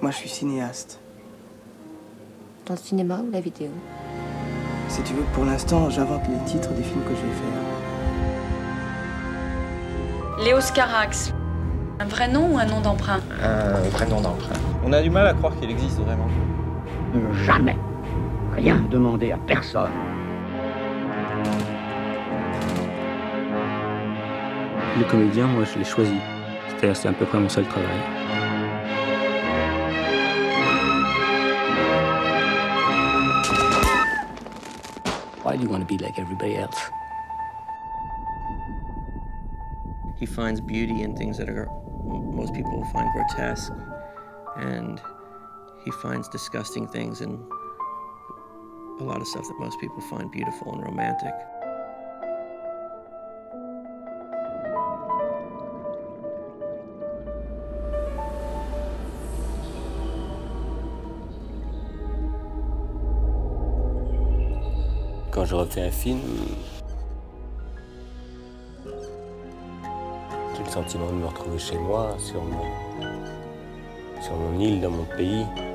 Moi, je suis cinéaste. Dans le cinéma ou la vidéo? Si tu veux, pour l'instant, j'invente les titres des films que je vais faire. Léos Carax. Un vrai nom ou un nom d'emprunt? Un vrai nom d'emprunt. On a du mal à croire qu'il existe vraiment. Jamais. Rien demander à personne. Le comédien, moi, je l'ai choisi. C'est-à-dire, c'est à peu près mon seul travail. Why do you want to be like everybody else? He finds beauty in things that most people find grotesque, and he finds disgusting things in a lot of stuff that most people find beautiful and romantic. Quand je refais un film, j'ai le sentiment de me retrouver chez moi, sur mon île, dans mon pays.